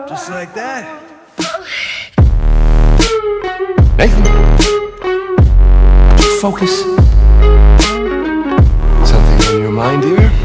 Just like that. Nathan? Focus. Something on your mind, dear?